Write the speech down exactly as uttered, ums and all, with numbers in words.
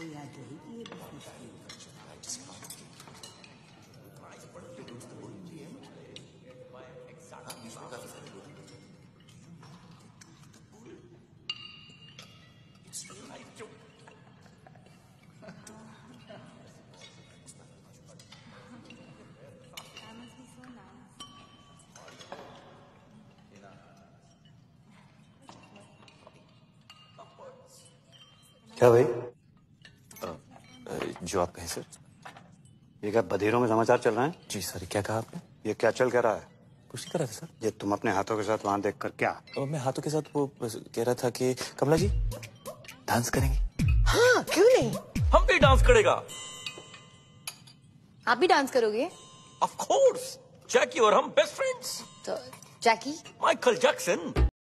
आपको याद रहेगी ये क्या भाई? जो आप कहें सर। ये क्या बधेरों में समाचार चल रहे हैं? जी सर, क्या कहा आपने? ये क्या चल क्या रहा है? कुछ नहीं कर रहा था सर। ये तुम अपने हाथों के साथ वहां देखकर क्या? तो मैं हाथों के साथ वो कह रहा था कि कमला जी डांस करेंगे। हाँ, क्यों नहीं? हम भी डांस करेगा। आप भी डांस करोगे? ऑफ कोर्स, जैकी और हम बेस्ट फ्रेंड्स। तो जैकी? Michael Jackson.